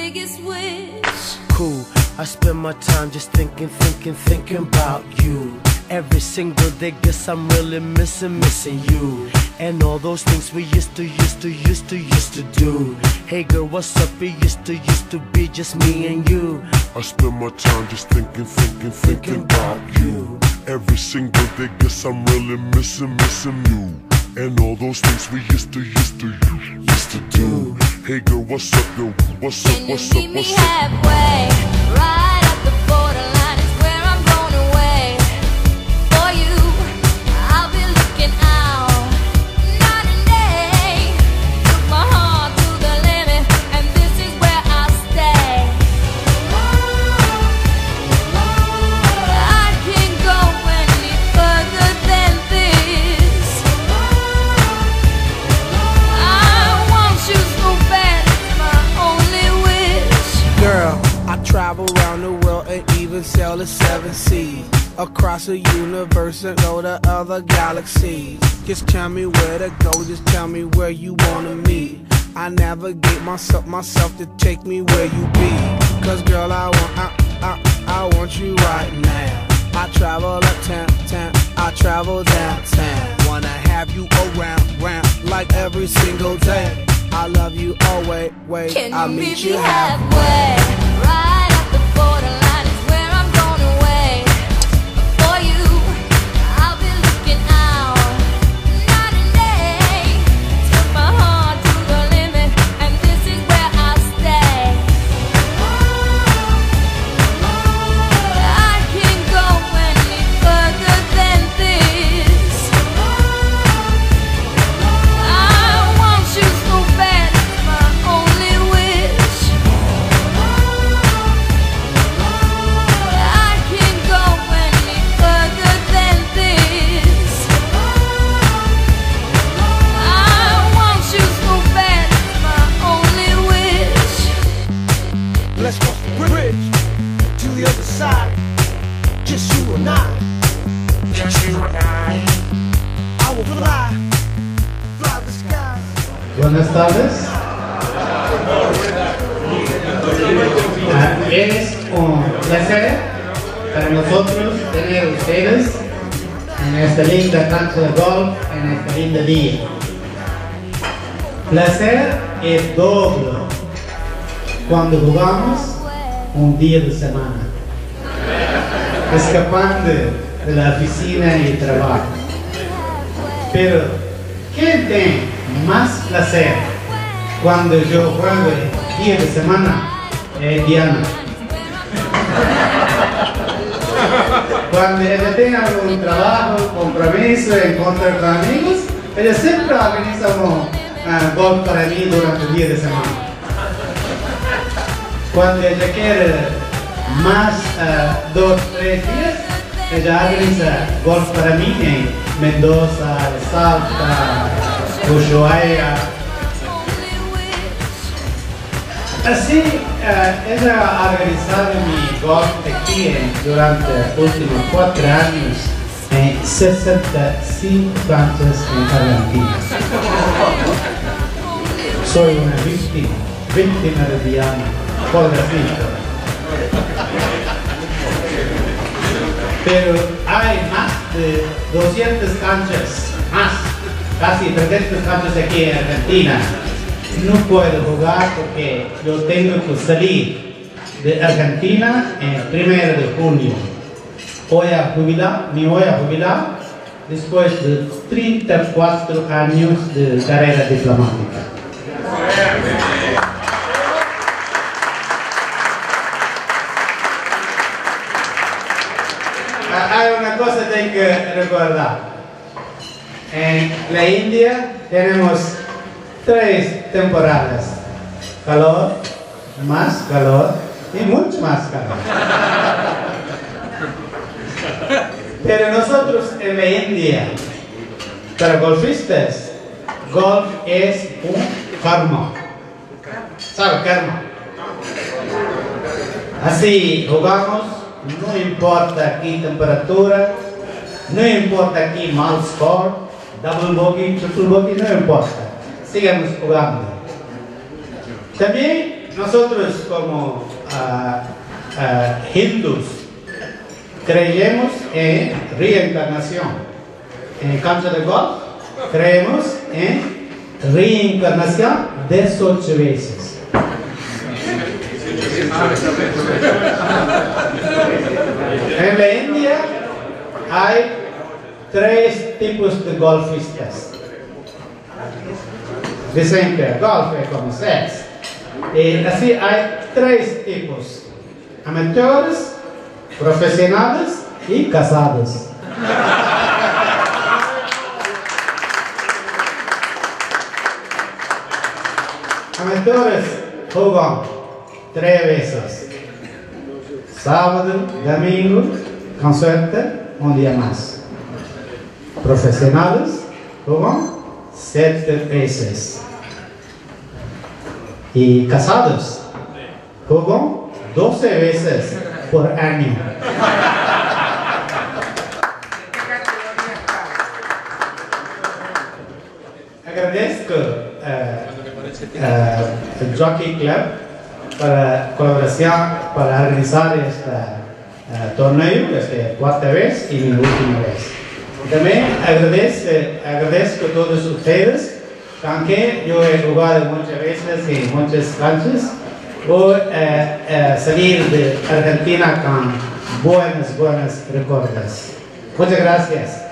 biggest wish. Cool, I spend my time just thinking about you. Every single day, guess I'm really missing you. And all those things we used to do. Hey girl, what's up? It used to be just me and you. I spend my time just thinking about you. Every single day, guess I'm really missing you. And all those things we used to do. Hey girl, what's up, yo? What's up, Can you what's up, meet me what's up? halfway? Right at the borderline is where I'm going away. For you, I'll be looking out night and day. Took my heart to the limit, and this is where I'll stay. I can't go any further than this. I want you so bad, it's my only wish. Girl, I travel around the world and even sail the 7 seas. Across the universe and go to other galaxies. Just tell me where to go, just tell me where you wanna meet. I navigate myself to take me where you be. Cause girl, I want you right now. I travel uptown, I travel downtown. Wanna have you around, like every single day. I love you always, I'll meet you halfway. Right at the borderline is where I'm going away. For you, I'll be looking out night and day. Took my heart to the limit, and this is where I'll stay. I can't go any further than this. I want you so bad, it's my only wish. I can't go any further than this. I want you so bad, it's my only wish. Let's cross the bridge to the other side. Just you and I. Just you and I will fly the sky. Buenas tardes. Es un placer para nosotros tener ustedes en esta linda cancha de golf, en este lindo día. Placer es doble cuando jugamos un día de semana, escapando de la oficina y el trabajo. Pero, ¿quién tiene más placer cuando yo juego el día de semana? Diana. Cuando ella tiene algún trabajo, compromiso, encontrar con amigos, ella siempre organiza un golf para mí durante el día de semana. Cuando ella quiere más 2 o 3 días, ella organiza golf para mí en Mendoza, Salta, Ushuaia. Así, ella ha organizado mi golf aquí durante los últimos 4 años en 65 canchas en Argentina. Soy una víctima de Diana, pobrecito. Pero hay más de 200 canchas, casi 300 canchas aquí en Argentina. No puedo jugar porque yo tengo que salir de Argentina el 1 de junio. Me voy a jubilar después de 34 años de carrera diplomática. Hay una cosa que hay que recordar. En la India tenemos 3 temporadas: calor, más calor y mucho más calor. Pero nosotros en la India, para golfistas, golf es un karma. ¿Sabe karma? Así jugamos, no importa aquí temperatura, no importa aquí mal score, double bogey, triple bogey, no importa. Sigamos jugando. También nosotros como hindús creemos en reencarnación. En cancha de golf creemos en reencarnación 18 veces. En la India hay 3 tipos de golfistas. Dicen que el golf es como sexo. Y así hay 3 tipos: amateurs, profesionales y casados. Amateurs juegan 3 veces: sábado, domingo, con suerte, un día más. Profesionales juegan 7 veces. Y casados juegan 12 veces por año. Agradezco el Jockey Club para la colaboración para organizar este torneo, esta 4ª vez y mi última vez. También agradezco a todos ustedes, aunque yo he jugado muchas veces en muchas canchas. Voy a salir de Argentina con buenos recuerdos. Muchas gracias.